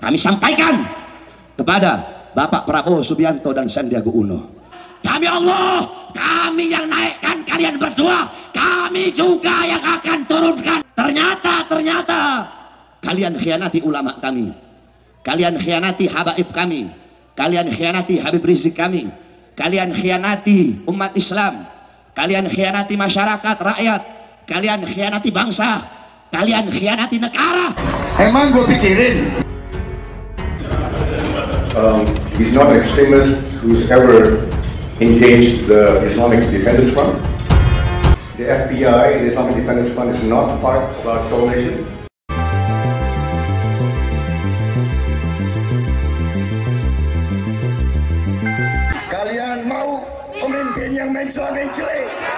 kami sampaikan kepada Bapak Prabowo Subianto dan Sandiaga Uno. Kami Allah, kami yang naikkan kalian berdua, kami juga yang akan turunkan. Ternyata kalian khianati ulama kami, kalian khianati habaib kami, kalian khianati Habib Rizik kami, kalian khianati umat Islam, kalian khianati masyarakat rakyat, kalian khianati bangsa, kalian khianati negara. Emang gue pikirin he's not an extremist who's ever engaged the Islamic Defenders Fund. The FBI, the Islamic Defenders Fund, is not part of our coalition. kalian mau pemimpin yang mencela-mencela.